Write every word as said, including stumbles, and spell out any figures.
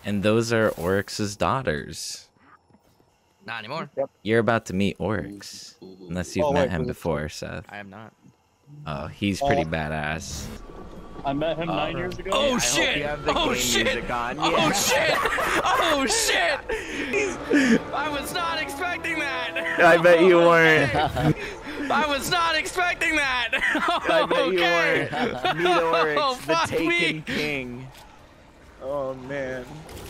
And those are Oryx's daughters. Not anymore. Yep. You're about to meet Oryx. Ooh, ooh, ooh. Unless you've Oh, met wait, him wait, before, Seth. I am not. Oh, he's pretty Oh. badass. I met him nine Uh, years ago. Oh I shit! hope you have the Oh game shit! music on. Oh Yeah. shit! Oh shit! I was not expecting that. I bet you weren't. I was not expecting that. I bet okay. you weren't. Meet Oryx, Oh, the fuck Taken me. King. Oh man.